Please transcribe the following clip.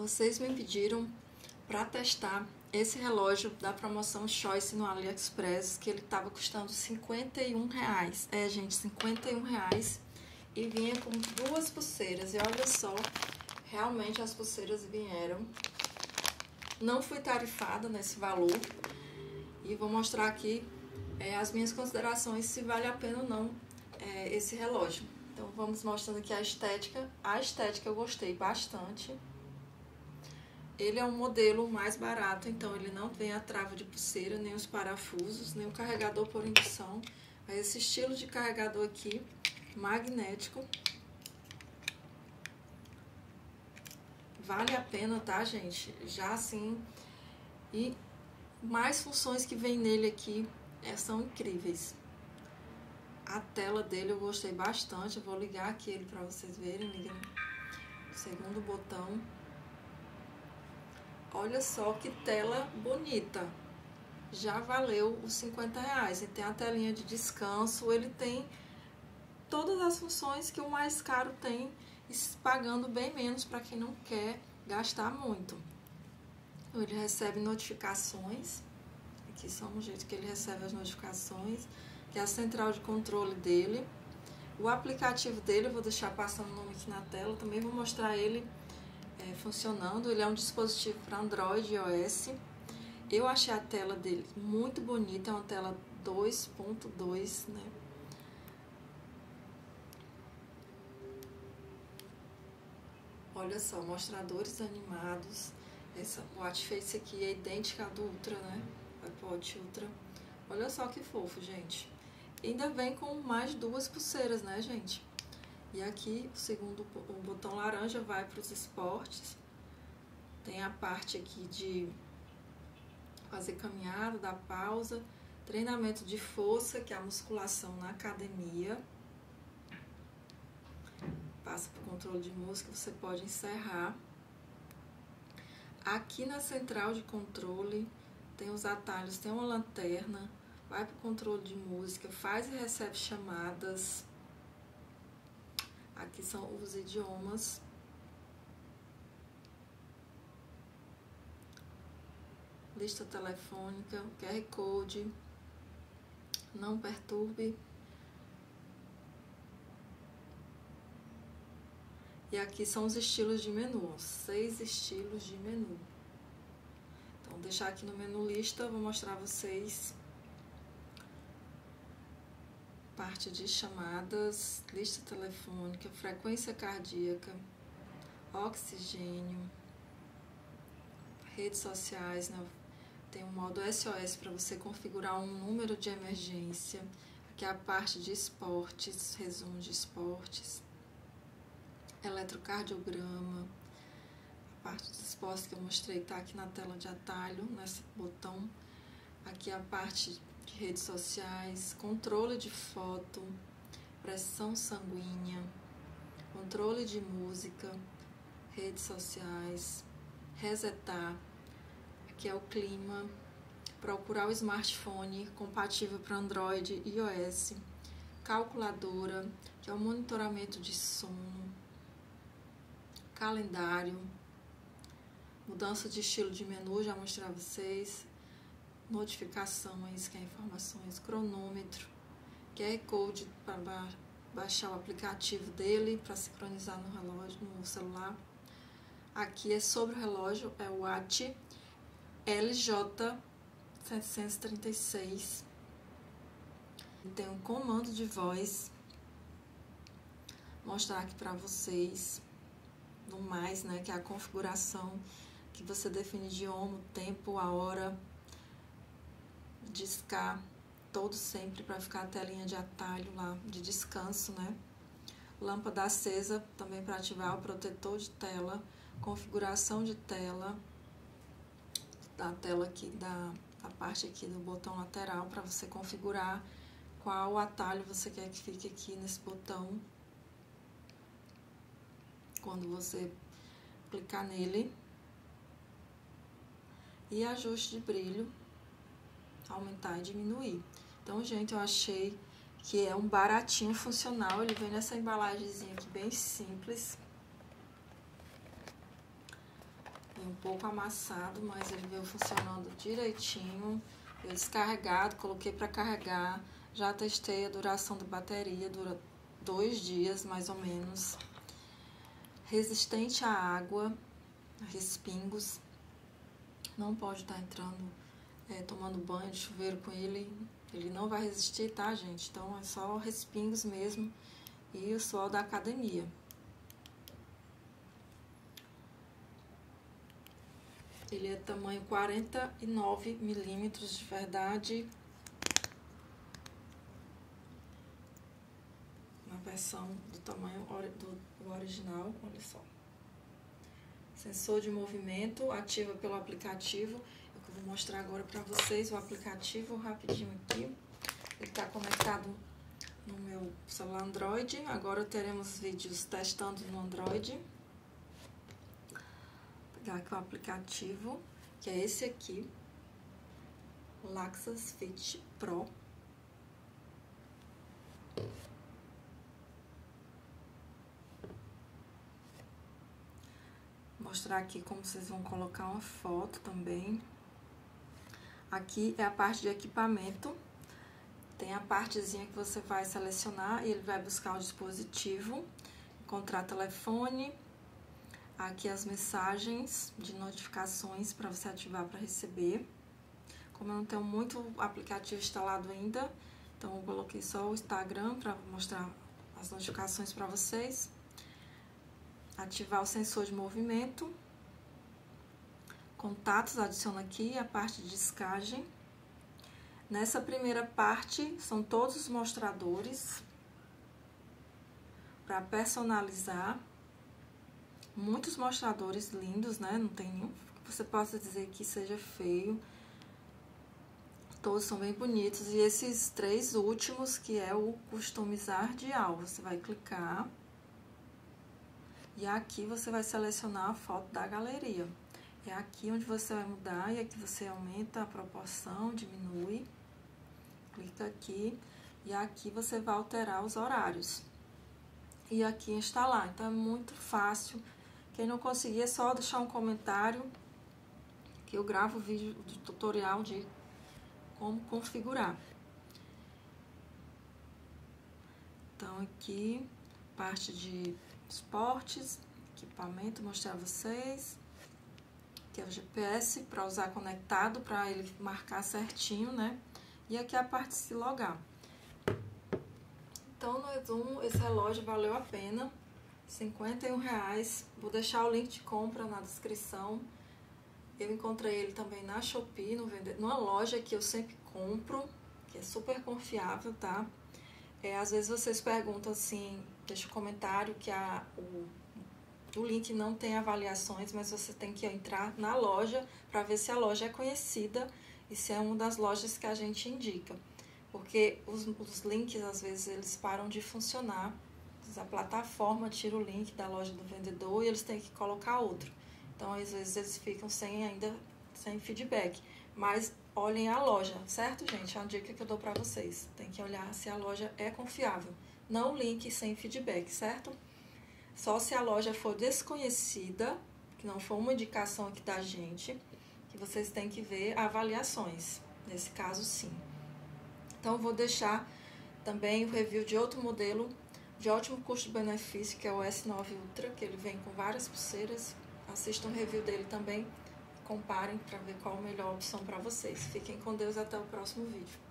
Vocês me pediram para testar esse relógio da promoção Choice no AliExpress, que ele tava custando R$51. É, gente, R$51. E vinha com duas pulseiras. E olha só, realmente as pulseiras vieram. Não fui tarifada nesse valor. E vou mostrar aqui as minhas considerações, se vale a pena ou não esse relógio. Então vamos mostrando aqui a estética. A estética eu gostei bastante. Ele é um modelo mais barato, então ele não tem a trava de pulseira, nem os parafusos, nem o carregador por indução. Mas esse estilo de carregador aqui, magnético. Vale a pena, tá, gente? Já assim. E mais funções que vem nele aqui são incríveis. A tela dele eu gostei bastante. Eu vou ligar aqui ele pra vocês verem. Liga no segundo botão. Olha só que tela bonita. Já valeu os R$50. Ele tem a telinha de descanso. Ele tem todas as funções que o mais caro tem, pagando bem menos para quem não quer gastar muito. Ele recebe notificações. Aqui só um jeito que ele recebe as notificações, que é a central de controle dele. O aplicativo dele, eu vou deixar passando o nome aqui na tela, também vou mostrar ele funcionando. Ele é um dispositivo para Android e iOS. Eu achei a tela dele muito bonita, é uma tela 2.2, né? Olha só, mostradores animados. Essa watch face aqui é idêntica à do Ultra, né? iPod Ultra. Olha só que fofo, gente. Ainda vem com mais duas pulseiras, né, gente? E aqui, o botão laranja vai para os esportes. Tem a parte aqui de fazer caminhada, dar pausa. Treinamento de força, que é a musculação na academia. Passa para o controle de música, você pode encerrar. Aqui na central de controle tem os atalhos, tem uma lanterna, vai para o controle de música, faz e recebe chamadas. Aqui são os idiomas. Lista telefônica, QR Code, não perturbe. E aqui são os estilos de menu, 6 estilos de menu. Então, vou deixar aqui no menu lista, vou mostrar a vocês. Parte de chamadas, lista telefônica, frequência cardíaca, oxigênio, redes sociais, né? Tem um modo SOS para você configurar um número de emergência. Aqui é a parte de esportes, resumo de esportes. Eletrocardiograma, a parte dos esportes que eu mostrei está aqui na tela de atalho, nesse botão. Aqui a parte de redes sociais, controle de foto, pressão sanguínea, controle de música, redes sociais, resetar, aqui é o clima, procurar o smartphone compatível para Android e iOS, calculadora, que é o monitoramento de sono, calendário, mudança de estilo de menu, já mostrei a vocês, notificações, que é informações, cronômetro, QR Code para baixar o aplicativo dele, para sincronizar no relógio, no celular. Aqui é sobre o relógio, é o Watch LJ736. Tem um comando de voz, vou mostrar aqui para vocês. No mais, né, que é a configuração que você define idioma, o tempo, a hora, discar todo sempre para ficar a telinha de atalho lá de descanso, né? Lâmpada acesa também para ativar o protetor de tela, configuração de tela, da tela aqui, da parte aqui do botão lateral para você configurar qual atalho você quer que fique aqui nesse botão. Quando você clicar nele, e ajuste de brilho, aumentar e diminuir. Então, gente, eu achei que é um baratinho funcional. Ele vem nessa embalagenzinha aqui bem simples. Veio um pouco amassado, mas ele veio funcionando direitinho. Eu descarregado, coloquei para carregar. Já testei a duração da bateria, dura 2 dias mais ou menos. Resistente à água, respingos. Não pode estar entrando, tomando banho de chuveiro com ele. Ele não vai resistir, tá, gente? Então é só respingos mesmo e o suor da academia. Ele é tamanho 49 milímetros de verdade. Na versão do tamanho do original, olha só. Sensor de movimento, ativa pelo aplicativo. Eu vou mostrar agora para vocês o aplicativo rapidinho aqui. Ele está conectado no meu celular Android. Agora teremos vídeos testando no Android. Vou pegar aqui o aplicativo, que é esse aqui, Laxas Fit Pro. Vou mostrar aqui como vocês vão colocar uma foto também. Aqui é a parte de equipamento. Tem a partezinha que você vai selecionar e ele vai buscar o dispositivo, encontrar telefone. Aqui as mensagens de notificações para você ativar para receber. Como eu não tenho muito aplicativo instalado ainda, então eu coloquei só o Instagram para mostrar as notificações para vocês. Ativar o sensor de movimento. Contatos, adiciona aqui a parte de descagem. Nessa primeira parte são todos os mostradores para personalizar. Muitos mostradores lindos, né? Não tem nenhum que você possa dizer que seja feio. Todos são bem bonitos. E esses 3 últimos, que é o customizar dial. Você vai clicar. E aqui você vai selecionar a foto da galeria. É aqui onde você vai mudar e aqui você aumenta a proporção, diminui. Clica aqui e aqui você vai alterar os horários. E aqui instalar. Então é muito fácil. Quem não conseguir é só deixar um comentário que eu gravo o vídeo do tutorial de como configurar. Então aqui, parte de esportes, equipamento, mostrar a vocês. Aqui é o GPS para usar conectado, para ele marcar certinho, né? E aqui a parte de se logar. Então, no resumo, esse relógio valeu a pena, R$51. Vou deixar o link de compra na descrição. Eu encontrei ele também na Shopee, numa loja que eu sempre compro, que é super confiável, tá? Às vezes vocês perguntam assim, deixa um comentário que o link não tem avaliações, mas você tem que entrar na loja para ver se a loja é conhecida e se é uma das lojas que a gente indica. Porque os links, às vezes, eles param de funcionar. A plataforma tira o link da loja do vendedor e eles têm que colocar outro. Então, às vezes, eles ficam sem feedback. Mas olhem a loja, certo, gente? É uma dica que eu dou para vocês. Tem que olhar se a loja é confiável. Não link sem feedback, certo? Só se a loja for desconhecida, que não for uma indicação aqui da gente, que vocês têm que ver avaliações. Nesse caso, sim. Então, eu vou deixar também o review de outro modelo de ótimo custo-benefício, que é o S9 Ultra, que ele vem com várias pulseiras. Assistam o review dele também, comparem para ver qual a melhor opção para vocês. Fiquem com Deus, até o próximo vídeo.